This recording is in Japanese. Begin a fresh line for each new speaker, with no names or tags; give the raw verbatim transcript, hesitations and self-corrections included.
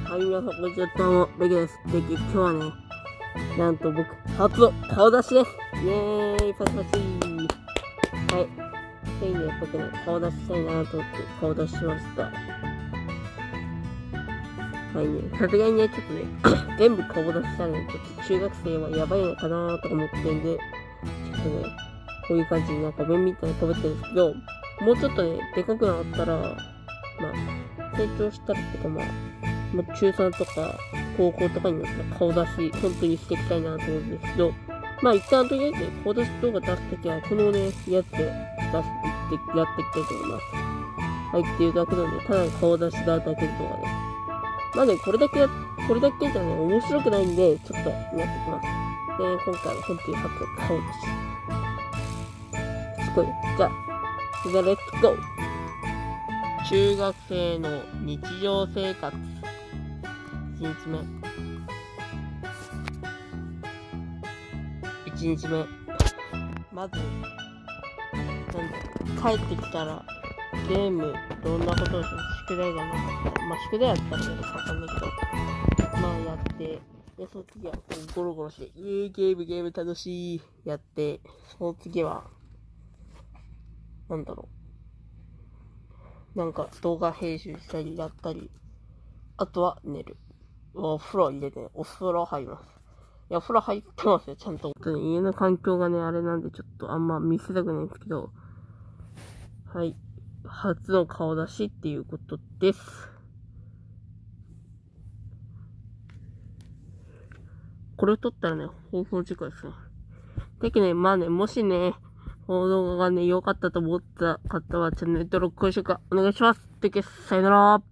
はい、皆さん、こんにちは。どうも、ベキです。ベキ、今日はね、なんと僕、初の顔出しです。イェーイ、パチパチー。はい。ついにね、僕ね、顔出ししたいなと思って顔出ししました。はいね、さすがにね、ちょっとね、全部顔出ししたらね、ちょっと中学生はやばいのかなとか思ってんで、ちょっとね、こういう感じになんか面みたいな被ってるんですけど、もうちょっとね、でかくなったら、まあ、成長したらってかまあ、まあ、中さんとか高校とかになったら顔出し、本当にしていきたいなと思うんですけど、まあ一旦とりあえず顔出し動画出すときは、このね、やつで出していって、やっていきたいと思います。はい、っていうだけのね、ただの顔出しだだけの動画です。まあね、これだけや、これだけじゃね、面白くないんで、ちょっとやっていきます。で、今回は本当に初の顔出し。すごい。じゃあ、じゃあ、レッツゴー。中学生の日常生活。いちにちめ。いちにちめ。まず、なんだ、帰ってきたら、ゲーム、どんなことをしても宿題がなかった。まあ、宿題やったらね、わかんないけど、まあ、やって、で、その次は、こうゴロゴロして、えー、ゲーム、ゲーム楽しい、やって、その次は、なんだろう。なんか、動画編集したり、やったり、あとは寝る。お風呂入れて、お風呂入ります。いや、お風呂入ってますよ、ちゃんと。とね、家の環境がね、あれなんで、ちょっとあんま見せたくないんですけど、はい。初の顔出しっていうことです。これを撮ったらね、放送事故ですね。だけどね、まあね、もしね、この動画がね、良かったと思った方は、チャンネル登録、高評価、お願いします。でけ、さよなら。